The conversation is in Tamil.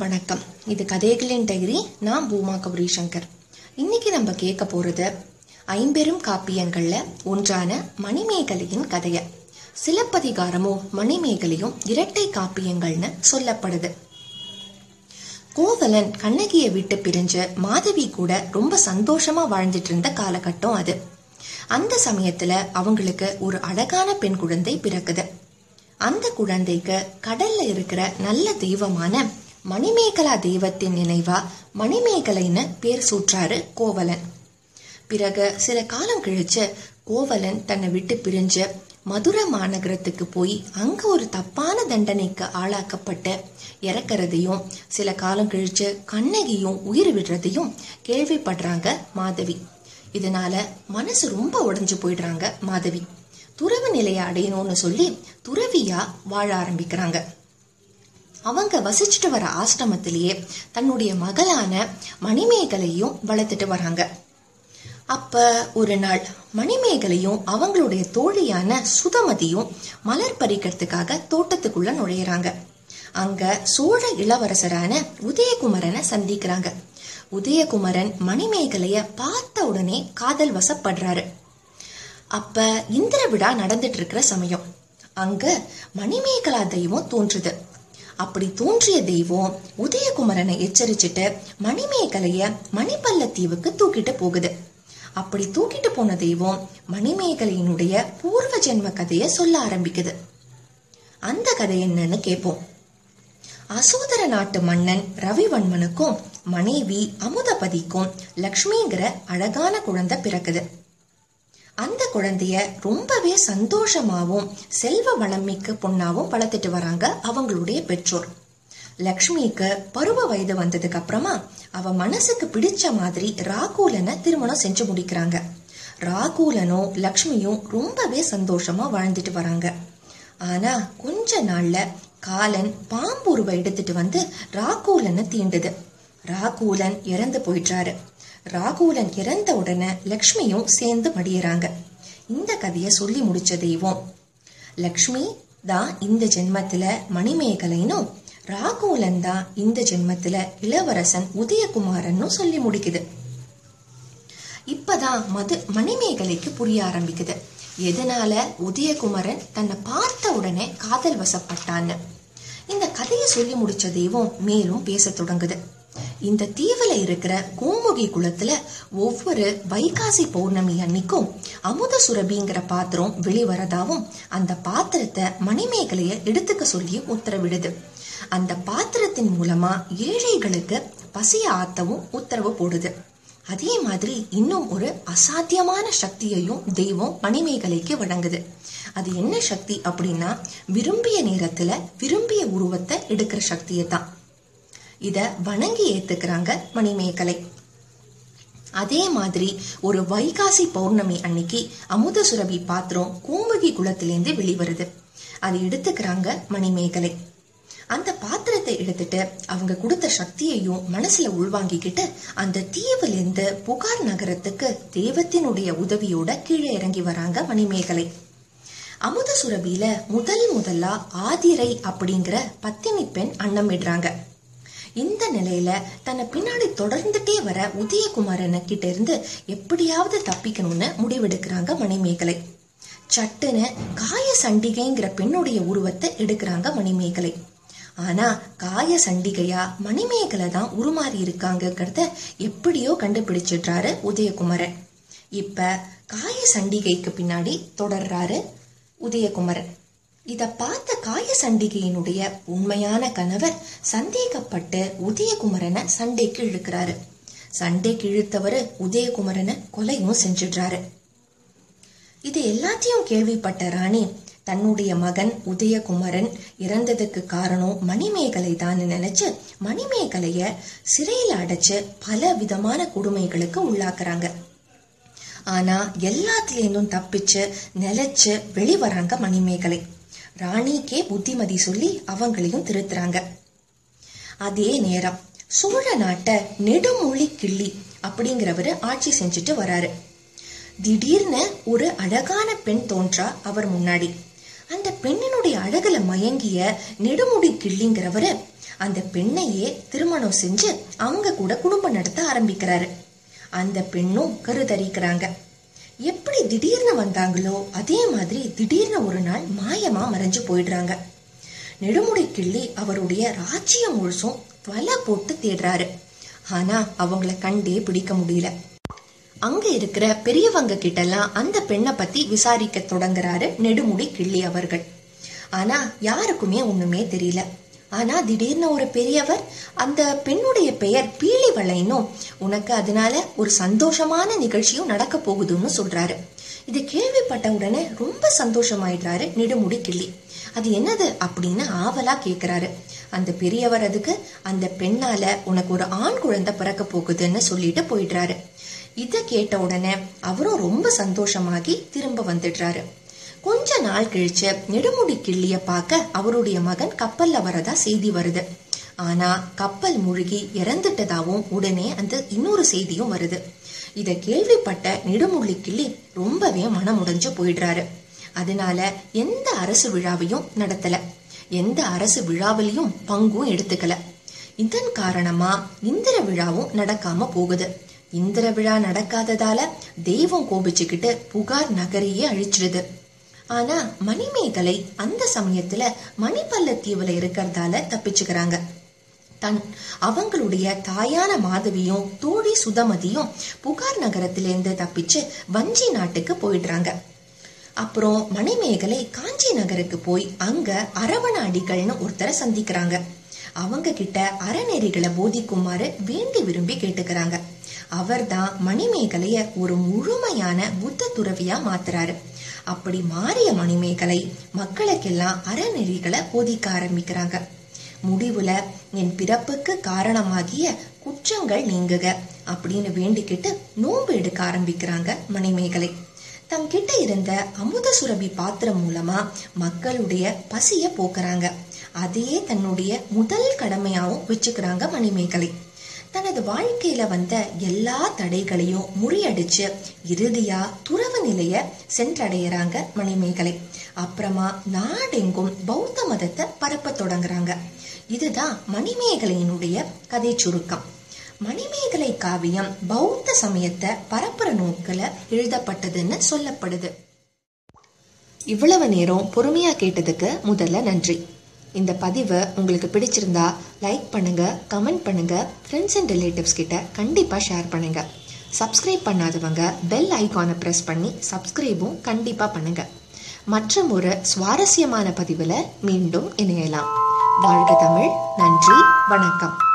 வணக்கம். இது கதைகளின் டைரி. நான் பூமா கௌரி சங்கர். இன்னைக்கு நம்ம கேட்க போறது ஐம்பெரும் காப்பியங்கள்ல ஒன்றான மணிமேகலையின் கதைய. சிலப்பதிகாரமும் மணிமேகலையும் இரட்டை காப்பியங்கள்னு சொல்லப்படுது. கோவலன் கண்ணகியை விட்டு பிரிஞ்சு மாதவி கூட ரொம்ப சந்தோஷமா வாழ்ந்துட்டு இருந்த காலகட்டம் அது. அந்த சமயத்துல அவங்களுக்கு ஒரு அழகான பெண் குழந்தை பிறக்குது. அந்த குழந்தைக்கு கடல்ல இருக்கிற நல்ல தெய்வமான மணிமேகலா தெய்வத்தின் நினைவா மணிமேகலைன்னு பேர் சூற்றாரு கோவலன். பிறகு சில காலம் கழிச்சு கோவலன் தன்னை விட்டு பிரிஞ்சு மதுரை மாநகரத்துக்கு போய் அங்க ஒரு தப்பான தண்டனைக்கு ஆளாக்கப்பட்டு இறக்கிறதையும், சில காலம் கழிச்சு கண்ணகியும் உயிர் விடுறதையும் கேள்விப்படுறாங்க மாதவி. இதனால மனசு ரொம்ப உடைஞ்சு போயிடுறாங்க மாதவி. துறவு நிலையை அடையணும்னு சொல்லி துறவியா வாழ ஆரம்பிக்கிறாங்க. அவங்க வசிச்சுட்டு வர ஆசிரமத்திலேயே தன்னுடைய மகளான மணிமேகலையும் வளர்த்துட்டு வராங்க. அப்ப ஒரு நாள் மணிமேகலையும் அவங்களுடைய தோழியான சுதமதியும் மலர் பறிக்கிறதுக்காக தோட்டத்துக்குள்ள நுழையிறாங்க. அங்க சோழ இளவரசரான உதயகுமரனை சந்திக்கிறாங்க. உதயகுமரன் மணிமேகலைய பார்த்த உடனே காதல் வசப்படுறாரு. அப்ப இந்திர விழா நடந்துட்டு இருக்கிற சமயம் அங்க மணிமேகலா தெய்வம் தோன்றுது. அப்படி தோன்றிய தெய்வம் உதயகுமரனை எச்சரிச்சுட்டு மணிமேகலைய மணிப்பல்லத்தீவுக்கு தூக்கிட்டு போகுது. அப்படி தூக்கிட்டு போன தெய்வம் மணிமேகலையினுடைய பூர்வ ஜென்ம கதைய சொல்ல ஆரம்பிக்குது. அந்த கதை என்னன்னு கேட்போம். அசோதர நாட்டு மன்னன் ரவிவன்மனுக்கும் மனைவி அமுதபதிக்கும் லக்ஷ்மிங்கிற அழகான குழந்தை பிறக்குது. அந்த குழந்தைய ரொம்பவே சந்தோஷமாவும் செல்வ வளமிக்க பொண்ணாவும் வளர்த்துட்டு வராங்க அவங்களுடைய பெற்றோர். லக்ஷ்மிக்கு பருவ வயது வந்ததுக்கு அப்புறமா அவ மனசுக்கு பிடிச்ச மாதிரி ராகூலனை திருமணம் செஞ்சு முடிக்கிறாங்க. ராகூலனும் லக்ஷ்மியும் ரொம்பவே சந்தோஷமா வாழ்ந்துட்டு வராங்க. ஆனா கொஞ்ச நாள்ல காலன் பாம்புருவ எடுத்துட்டு வந்து ராகூலனை தீண்டுது. ராகூலன் இறந்து போயிட்டாரு. ராகூலன் இறந்த உடனே லக்ஷ்மியும் சேர்ந்து மடியறாங்க. இந்த கதைய சொல்லி முடிச்ச தெய்வம் லக்ஷ்மி தான் இந்த ஜென்மத்துல மணிமேகலைனும், ராகூலன் தான் இந்த ஜென்மத்துல இளவரசன் உதயகுமாரன்னு சொல்லி முடிக்குது. இப்பதான் மணிமேகலைக்கு புரிய ஆரம்பிக்குது எதனால உதயகுமரன் தன்னை பார்த்த உடனே காதல் வசப்பட்டான்னு. இந்த கதையை சொல்லி முடிச்ச தெய்வம் மேலும் பேச தொடங்குது. இந்த தீவுல இருக்கிற கோமுகி குளத்துல ஒவ்வொரு வைகாசி பௌர்ணமி அன்னைக்கும் அமுத சுரபிங்கிற பாத்திரம் வெளிவரதாவும், அந்த பாத்திரத்தை மணிமேகலைய எடுத்துக்க சொல்லி உத்தரவிடுது. அந்த பாத்திரத்தின் மூலமா ஏழைகளுக்கு பசிய ஆத்தவும் உத்தரவு போடுது. அதே மாதிரி இன்னும் ஒரு அசாத்தியமான சக்தியையும் தெய்வம் மணிமேகலைக்கு வழங்குது. அது என்ன சக்தி அப்படின்னா, விரும்பிய நேரத்துல விரும்பிய உருவத்தை எடுக்கிற சக்தியை தான். இத வணங்கி ஏத்துக்கிறாங்க மணிமேகலை. அதே மாதிரி ஒரு வைகாசி பௌர்ணமி அன்னைக்கு அமுத சுரபி பாத்திரம் கோமுகி குளத்திலேருந்து வெளிவருது. அதை எடுத்துக்கிறாங்க மணிமேகலை. அந்த பாத்திரத்தை எடுத்துட்டு அவங்க கொடுத்த சக்தியையும் மனசுல உள்வாங்கிக்கிட்டு அந்த தீவுல இருந்து புகார் நகரத்துக்கு தெய்வத்தினுடைய உதவியோட கீழே இறங்கி வராங்க மணிமேகலை. அமுத சுரபியில முதல்லா ஆதிரை அப்படிங்கிற பத்தினி பெண் அன்னமிடுறாங்க. இந்த நிலையில தன்னை பின்னாடி தொடர்ந்துட்டே வர உதயகுமாரன் கிட்ட இருந்து எப்படியாவது தப்பிக்கணும்னு முடிவெடுக்கிறாங்க மணிமேகலை. சட்டுன்னு காய சண்டிகைங்கிற பெண்ணுடைய உருவத்தை எடுக்கிறாங்க மணிமேகலை. ஆனா காய சண்டிகையா மணிமேகலை தான் உருமாறி இருக்காங்கிறத எப்படியோ கண்டுபிடிச்சிடுறாரு உதயகுமரன். இப்ப காய சண்டிகைக்கு பின்னாடி தொடர்றாரு உதயகுமரன். இத பார்த்த காய சண்டிகையினுடைய உண்மையான கணவர் சந்தேகப்பட்டு உதயகுமரனை சண்டைக்கு இழுக்கிறாரு. சண்டைக்கு இழுத்தவரு உதயகுமரனை கொலையும் செஞ்சிடுறாரு. இது எல்லாத்தையும் கேள்விப்பட்ட ராணி தன்னுடைய மகன் உதயகுமரன் இறந்ததுக்கு காரணம் மணிமேகலை தான் நினைச்சு மணிமேகலைய சிறையில அடைச்சு பல விதமான கொடுமைகளுக்கு உள்ளாக்குறாங்க. ஆனா எல்லாத்திலேருந்தும் தப்பிச்சு நிலைச்சு வெளிவராங்க மணிமேகலை. ராணிக்கே புத்திமதி சொல்லி அவங்களையும் திருத்துறாங்க. அதே நேரம் சோழ நாட்டை நெடுமொழி கிள்ளி அப்படிங்கிறவரு ஆட்சி செஞ்சுட்டு வராரு. திடீர்னு ஒரு அழகான பெண் தோன்றா அவர் முன்னாடி. அந்த பெண்ணினுடைய அழகுல மயங்கிய நெடுமுடி கிள்ளிங்கிறவரு அந்த பெண்ணையே திருமணம் செஞ்சு அவங்க கூட குடும்பம் நடத்த ஆரம்பிக்கிறாரு. அந்த பெண்ணும் கருத்தரிக்கிறாங்க. எப்படி திடீர்னு வந்தாங்களோ அதே மாதிரி திடீர்னு ஒரு நாள் மாயமா மறைஞ்சு போயிடுறாங்க. நெடுமுடி கிள்ளி அவருடைய ராஜ்யம் முழுசும் வலை போட்டு தேடுறாரு. ஆனா அவங்கள கண்டே பிடிக்க முடியல. அங்க இருக்கிற பெரியவங்க கிட்ட எல்லாம் அந்த பெண்ணை பத்தி விசாரிக்க தொடங்குறாரு நெடுமுடி கிள்ளி அவர்கள். ஆனா யாருக்குமே ஒண்ணுமே தெரியல. ஆனா திடீர்னு ஒரு பெரியவர் அந்த பெண்ணுடைய பெயர் பீலிவளைனும் உனக்கு அதனால ஒரு சந்தோஷமான நிகழ்ச்சியும் நடக்க போகுதுன்னு சொல்றாரு. இது கேள்விப்பட்ட உடனே ரொம்ப சந்தோஷமாயிடுறாரு நெடுமுடி கிள்ளி. அது என்னது அப்படின்னு ஆவலா கேக்குறாரு. அந்த பெரியவர் அதுக்கு அந்த பெண்ணால உனக்கு ஒரு ஆண் குழந்தை பிறக்க போகுதுன்னு சொல்லிட்டு போயிடுறாரு. இத கேட்ட உடனே அவரும் ரொம்ப சந்தோஷமாகி திரும்ப வந்துடுறாரு. கொஞ்ச நாள் கழிச்சு நெடுமுடி கிள்ளிய பார்க்க அவருடைய மகன் கப்பல்ல வரதா செய்தி வருது. ஆனா கப்பல் முழுகி இறந்துட்டதாவும் உடனே அந்த இன்னொரு செய்தியும் வருது. இத கேள்விப்பட்ட நெடுமுடி கிள்ளி ரொம்பவே மனமுடைஞ்சு போயிடுறாரு. அதனால எந்த அரசு விழாவையும் நடத்தல, எந்த அரசு விழாவிலையும் பங்கும் எடுத்துக்கல. இதன் காரணமா இந்திர விழாவும் நடக்காம போகுது. இந்திர விழா நடக்காததால தெய்வம் கோபிச்சுக்கிட்டு புகார் நகரையே அழிச்சிடுது. ஆனா மணிமேகலை அந்த சமயத்துல மணிப்பல்லத்தீவுல இருக்கிறதால தப்பிச்சுக்கிறாங்க. அவங்களுடைய தாயான மாதவியும் தோழி சுதமதியும் புகார் நகரத்திலிருந்து தப்பிச்சு வஞ்சி நாட்டுக்கு போயிடுறாங்க. அப்புறம் மணிமேகலை காஞ்சி நகருக்கு போய் அங்க அரவண அடிகள்னு ஒருத்தரை சந்திக்கிறாங்க. அவங்க கிட்ட அறநெறிகளை போதிக்குமாறு வேண்டி விரும்பி கேட்டுக்கிறாங்க. அவர் தான் மணிமேகலைய ஒரு முழுமையான புத்த துறவியா மாத்துறாரு. அப்படி மாறிய மணிமேகலை மக்களுக்கெல்லாம் அறநெறிகளை போதிக்க ஆரம்பிக்கிறாங்க. முடிவுல என் பிறப்புக்கு காரணமாகிய குற்றங்கள் நீங்குக அப்படின்னு வேண்டிக்கிட்டு நோன்பு எடுக்க ஆரம்பிக்கிறாங்க மணிமேகலை. தங்கிட்ட இருந்த அமுத சுரபி பாத்திரம் மூலமா மக்களுடைய பசிய போக்குறாங்க. அதையே தன்னுடைய முதல் கடமையாவும் வச்சுக்கிறாங்க மணிமேகலை. தனது வாழ்க்கையில வந்த எல்லா தடைகளையும் முறியடிச்சு இறுதியா துறவு நிலைய சென்றடையறாங்க மணிமேகலை. அப்புறமா நாடெங்கும் பௌத்த மதத்தை பரப்ப தொடங்குறாங்க. இதுதான் மணிமேகலையினுடைய கதை சுருக்கம். மணிமேகலை காவியம் பௌத்த சமயத்தை பரப்புற நோக்கில எழுதப்பட்டதுன்னு சொல்லப்படுது. இவ்வளவு நேரம் பொறுமையா கேட்டதுக்கு முதல்ல நன்றி. இந்த பதிவை உங்களுக்கு பிடிச்சிருந்தா லைக் பண்ணுங்க, கமெண்ட் பண்ணுங்க, ஃப்ரெண்ட்ஸ் அண்ட் ரிலேட்டிவ்ஸ் கிட்ட கண்டிப்பா ஷேர் பண்ணுங்க. சப்ஸ்கிரைப் பண்ணாதவங்க பெல் ஐகானை பிரஸ் பண்ணி சப்ஸ்கிரைபும் கண்டிப்பா பண்ணுங்க. மற்றும் ஒரு சுவாரஸ்யமான பதிவுல மீண்டும் இணையலாம். வாழ்க தமிழ். நன்றி, வணக்கம்.